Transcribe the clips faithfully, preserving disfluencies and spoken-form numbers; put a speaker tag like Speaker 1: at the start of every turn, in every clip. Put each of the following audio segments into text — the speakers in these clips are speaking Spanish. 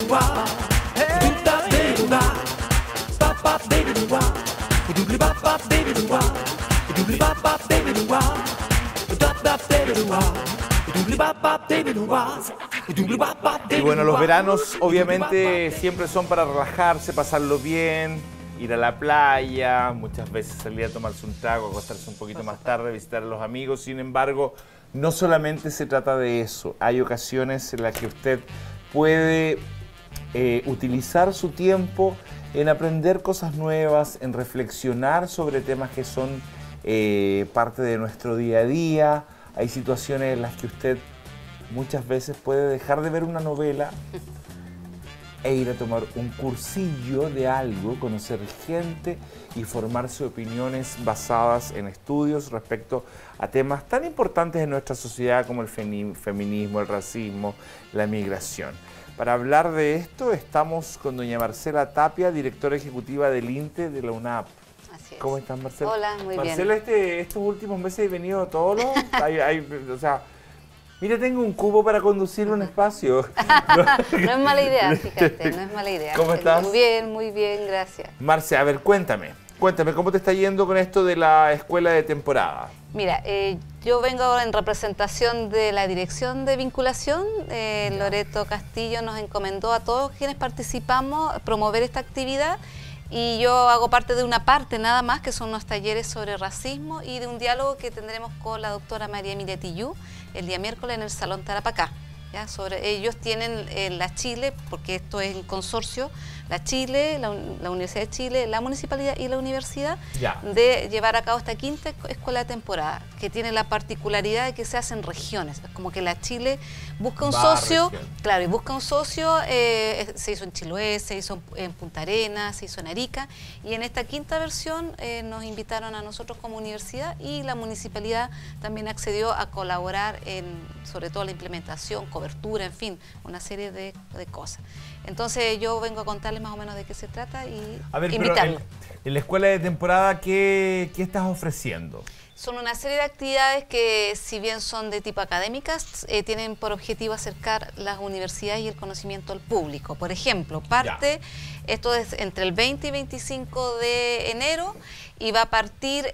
Speaker 1: Y bueno, los veranos obviamente siempre son para relajarse, pasarlo bien, ir a la playa, muchas veces salir a tomarse un trago, acostarse un poquito más tarde, visitar a los amigos. Sin embargo, no solamente se trata de eso. Hay ocasiones en las que usted puede eh, utilizar su tiempo en aprender cosas nuevas, en reflexionar sobre temas que son eh, parte de nuestro día a día. Hay situaciones en las que usted muchas veces puede dejar de ver una novela e ir a tomar un cursillo de algo, conocer gente y formarse opiniones basadas en estudios respecto a temas tan importantes en nuestra sociedad como el feminismo, el racismo, la migración. Para hablar de esto estamos con doña Marcela Tapia, directora ejecutiva del INTE de la UNAP.
Speaker 2: Así es.
Speaker 1: ¿Cómo estás, Marcela?
Speaker 2: Hola, muy
Speaker 1: Marcela,
Speaker 2: bien.
Speaker 1: Marcela, este, estos últimos meses he venido todos los... hay, hay, o sea, mira, tengo un cubo para conducir un espacio.
Speaker 2: No es mala idea, fíjate, no es mala idea.
Speaker 1: ¿Cómo estás?
Speaker 2: Muy bien, muy bien, gracias.
Speaker 1: Marce, a ver, cuéntame. Cuéntame, ¿cómo te está yendo con esto de la escuela de temporada?
Speaker 2: Mira, eh, yo vengo en representación de la Dirección de Vinculación. Eh, Loreto Castillo nos encomendó a todos quienes participamos promover esta actividad. Y yo hago parte de una parte nada más, que son unos talleres sobre racismo y de un diálogo que tendremos con la doctora María Emilia Tillú el día miércoles en el Salón Tarapacá. ¿Ya? Sobre, ellos tienen eh, la Chile, porque esto es en consorcio, la Chile, la, la Universidad de Chile, la Municipalidad y la Universidad,
Speaker 1: ya.
Speaker 2: de llevar a cabo esta quinta escuela de temporada, que tiene la particularidad de que se hace en regiones. Es como que la Chile busca un
Speaker 1: Va
Speaker 2: socio,
Speaker 1: región.
Speaker 2: claro, y busca un socio, eh, se hizo en Chiloé, se hizo en Punta Arenas, se hizo en Arica, y en esta quinta versión eh, nos invitaron a nosotros como universidad y la Municipalidad también accedió a colaborar en, sobre todo, la implementación, cobertura, en fin, una serie de, de cosas. Entonces yo vengo a contarles más o menos de qué se trata y
Speaker 1: a ver,
Speaker 2: invitarlos.
Speaker 1: Pero en, en la escuela de temporada, ¿qué, qué estás ofreciendo?
Speaker 2: Son una serie de actividades que, si bien son de tipo académicas, eh, tienen por objetivo acercar las universidades y el conocimiento al público. Por ejemplo, parte, ya. Esto es entre el veinte y veinticinco de enero y va a partir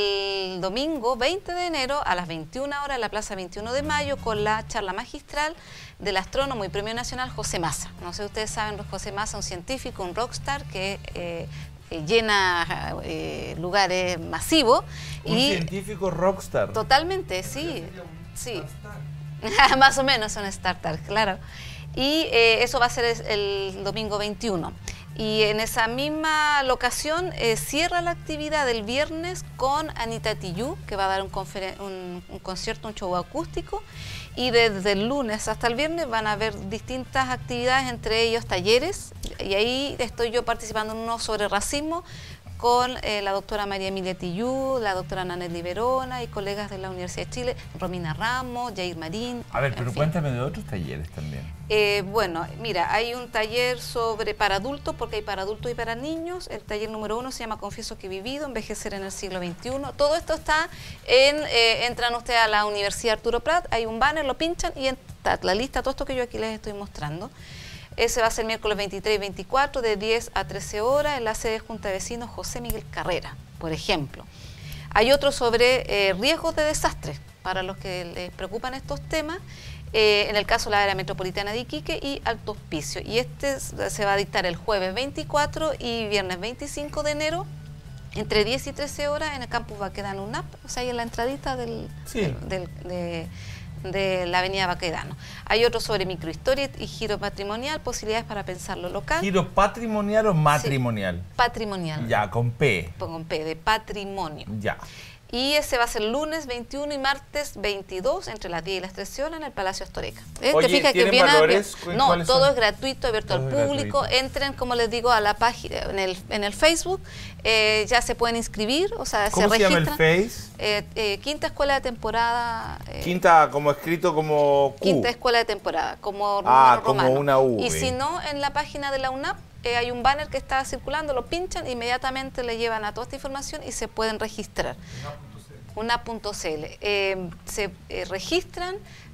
Speaker 2: el domingo veinte de enero a las veintiuna horas en la Plaza veintiuno de mayo con la charla magistral del astrónomo y premio nacional José Massa. No sé si ustedes saben, José Massa, un científico, un rockstar que eh, eh, llena eh, lugares masivos.
Speaker 1: Un
Speaker 2: y
Speaker 1: científico rockstar.
Speaker 2: Totalmente, sí. sí. Más o menos un startup, claro. Y eh, eso va a ser el, el domingo veintiuno. Y en esa misma locación eh, cierra la actividad del viernes con Anita Tillú, que va a dar un, un, un concierto, un show acústico. Y desde el lunes hasta el viernes van a haber distintas actividades, entre ellos talleres. Y ahí estoy yo participando en uno sobre racismo con eh, la doctora María Emilia Tillú, la doctora Nanelli Verona y colegas de la Universidad de Chile, Romina Ramos, Jair Marín.
Speaker 1: A ver, pero
Speaker 2: fin.
Speaker 1: Cuéntame de otros talleres también.
Speaker 2: Eh, bueno, mira, hay un taller sobre para adultos, porque hay para adultos y para niños. El taller número uno se llama Confieso que he vivido, envejecer en el siglo veintiuno. Todo esto está en, eh, entran ustedes a la Universidad Arturo Prat, hay un banner, lo pinchan y está la lista, todo esto que yo aquí les estoy mostrando. Ese va a ser miércoles veintitrés y veinticuatro de diez a trece horas en la sede de Junta de Vecinos José Miguel Carrera, por ejemplo. Hay otro sobre eh, riesgos de desastres, para los que les preocupan estos temas, eh, en el caso de la área metropolitana de Iquique y Alto Hospicio. Y este se va a dictar el jueves veinticuatro y viernes veinticinco de enero, entre diez y trece horas, en el campus Baquedano UNAP, o sea, ahí en la entradita del...
Speaker 1: Sí.
Speaker 2: del, del de, de la avenida Baquedano. Hay otro sobre microhistoria y giro patrimonial, posibilidades para pensar lo local.
Speaker 1: ¿Giro patrimonial o matrimonial?
Speaker 2: Sí, patrimonial.
Speaker 1: Ya, con P.
Speaker 2: Con P, de patrimonio.
Speaker 1: Ya.
Speaker 2: Y ese va a ser lunes veintiuno y martes veintidós, entre las diez y las trece horas, en el Palacio Astoreca. ¿Eh?
Speaker 1: Oye,
Speaker 2: ¿te fijas que
Speaker 1: ¿tienen
Speaker 2: viene
Speaker 1: valores?
Speaker 2: a, no, todo
Speaker 1: son?
Speaker 2: es gratuito, abierto
Speaker 1: todo
Speaker 2: al público.
Speaker 1: Gratuito.
Speaker 2: Entren, como les digo, a la página, en el, en el Facebook, eh, ya se pueden inscribir, o sea,
Speaker 1: ¿Cómo
Speaker 2: se,
Speaker 1: se
Speaker 2: registran.
Speaker 1: llama el Face?
Speaker 2: Eh, eh, quinta escuela de temporada. Eh,
Speaker 1: Quinta, como escrito como Q.
Speaker 2: Quinta escuela de temporada, como
Speaker 1: Ah, como
Speaker 2: romano.
Speaker 1: una U.
Speaker 2: Y si no, en la página de la UNAP eh, hay un banner que está circulando, lo pinchan, inmediatamente le llevan a toda esta información y se pueden registrar. UNAP punto C L. Eh, se eh, registran,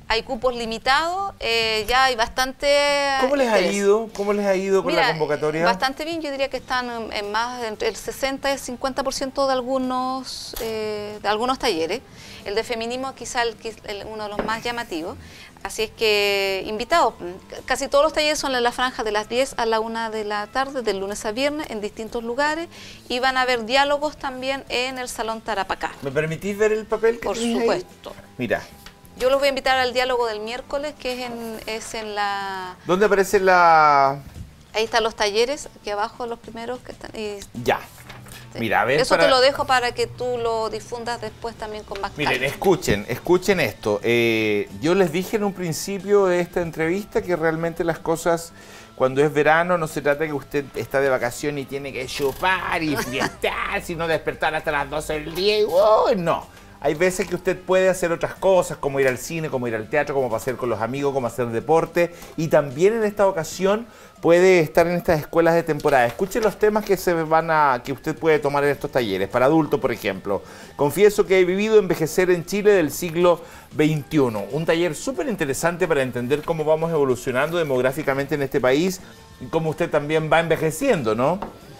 Speaker 2: hay cupos limitados, eh, ya hay bastante...
Speaker 1: ¿Cómo les ha
Speaker 2: interés.
Speaker 1: ido? ¿Cómo les ha ido con
Speaker 2: Mira,
Speaker 1: la convocatoria?
Speaker 2: Bastante bien, yo diría que están en, en más entre el sesenta y el cincuenta por ciento de algunos, eh, de algunos talleres. El de feminismo quizá el, el, uno de los más llamativos. Así es que invitados, casi todos los talleres son en la franja de las diez a la una de la tarde, del lunes a viernes, en distintos lugares, y van a haber diálogos también en el Salón Tarapacá.
Speaker 1: ¿Me permitís ver el papel que
Speaker 2: Por
Speaker 1: tienes ahí?
Speaker 2: supuesto.
Speaker 1: Mira.
Speaker 2: Yo los voy a invitar al diálogo del miércoles, que es en, es en la...
Speaker 1: ¿Dónde aparece la...?
Speaker 2: Ahí están los talleres, aquí abajo los primeros que están... Y...
Speaker 1: Ya. Mira, a ver,
Speaker 2: Eso
Speaker 1: para...
Speaker 2: te lo dejo para que tú lo difundas después también con más calma.
Speaker 1: Miren, escuchen, escuchen esto. Eh, yo les dije en un principio de esta entrevista que realmente las cosas, cuando es verano, no se trata de que usted está de vacación y tiene que chupar y fiestar, sino despertar hasta las doce del día y ¡oh! No. Hay veces que usted puede hacer otras cosas, como ir al cine, como ir al teatro, como pasear con los amigos, como hacer deporte. Y también en esta ocasión puede estar en estas escuelas de temporada. Escuche los temas que se van a, que usted puede tomar en estos talleres. Para adultos, por ejemplo. Confieso que he vivido envejecer en Chile del siglo veintiuno. Un taller súper interesante para entender cómo vamos evolucionando demográficamente en este país y cómo usted también va envejeciendo, ¿no?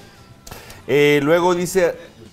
Speaker 1: Eh, luego dice...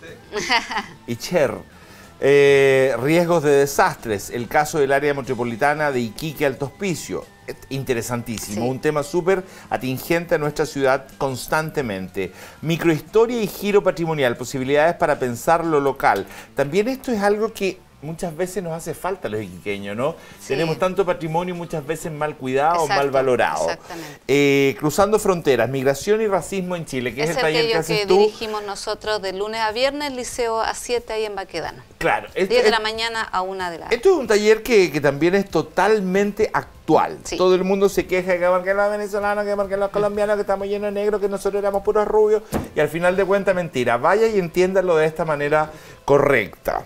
Speaker 1: Icher. Eh, riesgos de desastres, el caso del área metropolitana de Iquique Alto Hospicio, interesantísimo, sí. Un tema súper atingente a nuestra ciudad constantemente. Microhistoria y giro patrimonial, posibilidades para pensar lo local. También esto es algo que muchas veces nos hace falta a los iquiqueños, ¿no? Sí. Tenemos tanto patrimonio muchas veces mal cuidado o mal valorado.
Speaker 2: Exactamente.
Speaker 1: Eh, cruzando fronteras, migración y racismo en Chile, que es, es el taller que haces
Speaker 2: que
Speaker 1: tú.
Speaker 2: dirigimos nosotros de lunes a viernes, Liceo A siete ahí en Baquedano.
Speaker 1: Claro.
Speaker 2: diez de la mañana a una de la tarde.
Speaker 1: Esto es un taller que, que también es totalmente actual. Sí. Todo el mundo se queja que marquen los venezolanos, que marquen los colombianos, que estamos llenos de negros, que nosotros éramos puros rubios. Y al final de cuentas, mentira. Vaya y entiéndalo de esta manera correcta.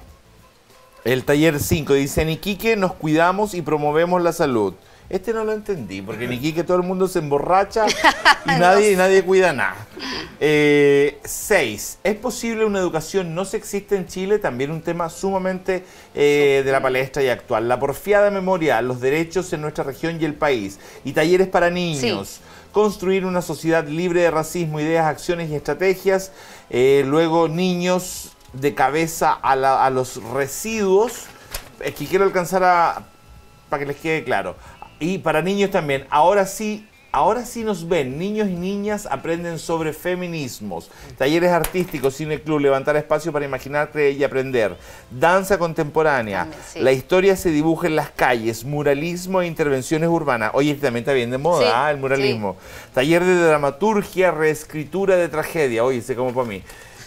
Speaker 1: El taller cinco dice, en Iquique nos cuidamos y promovemos la salud. Este no lo entendí, porque en Iquique todo el mundo se emborracha y nadie, no. nadie cuida nada. Eh, seis, ¿es posible una educación no sexista en Chile? También un tema sumamente eh, de la palestra y actual. La porfiada memoria, los derechos en nuestra región y el país. Y talleres para niños. Sí. Construir una sociedad libre de racismo, ideas, acciones y estrategias. Eh, luego, niños... de cabeza a, la, a los residuos, es que quiero alcanzar a, para que les quede claro, y para niños también, ahora sí, ahora sí nos ven, niños y niñas aprenden sobre feminismos, talleres artísticos, cine club, levantar espacio para imaginar, creer y aprender, danza contemporánea, sí. La historia se dibuja en las calles, muralismo e intervenciones urbanas, oye, también está bien de moda, sí, ¿eh? El muralismo, sí. Taller de dramaturgia, reescritura de tragedia, oye, sé como para mí,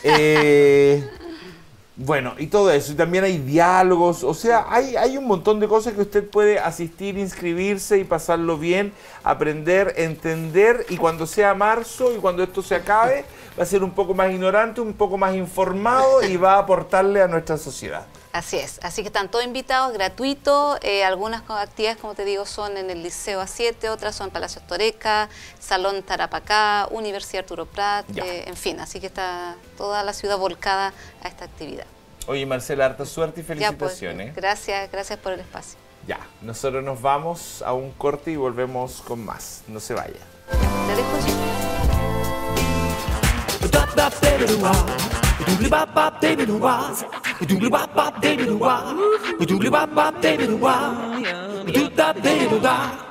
Speaker 1: eh... Bueno, y todo eso, y también hay diálogos, o sea, hay, hay un montón de cosas que usted puede asistir, inscribirse y pasarlo bien, aprender, entender, y cuando sea marzo y cuando esto se acabe, va a ser un poco más ignorante, un poco más informado y va a aportarle a nuestra sociedad.
Speaker 2: Así es, así que están todos invitados, gratuitos, eh, algunas actividades, como te digo, son en el Liceo A siete, otras son Palacio Toreca, Salón Tarapacá, Universidad Arturo Prat, eh, en fin, así que está toda la ciudad volcada a esta actividad.
Speaker 1: Oye, Marcela, harta suerte y felicitaciones.
Speaker 2: Ya, pues, gracias, gracias por el espacio.
Speaker 1: Ya, nosotros nos vamos a un corte y volvemos con más, no se vaya.
Speaker 2: Te dejo así.
Speaker 3: Doobly bop bop baby do wah, doobly bop bop baby do wah, doobly bop bop baby do wah, do da baby do da.